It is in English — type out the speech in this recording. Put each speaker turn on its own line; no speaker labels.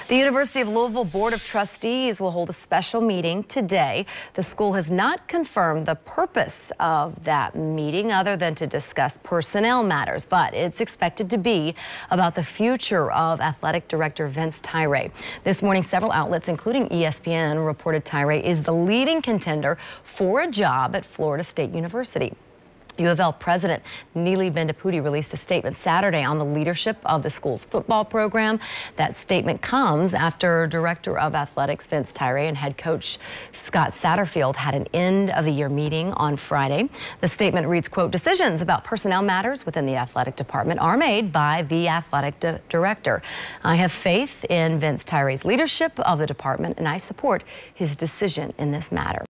The University of Louisville Board of Trustees will hold a special meeting today. The school has not confirmed the purpose of that meeting other than to discuss personnel matters, but it's expected to be about the future of athletic director Vince Tyra. This morning, several outlets, including ESPN, reported Tyra is the leading contender for a job at Florida State University. UofL President Neely Bendapudi released a statement Saturday on the leadership of the school's football program. That statement comes after Director of Athletics Vince Tyra and head coach Scott Satterfield had an end-of-the-year meeting on Friday. The statement reads, quote, "Decisions about personnel matters within the athletic department are made by the athletic director. I have faith in Vince Tyra's leadership of the department, and I support his decision in this matter."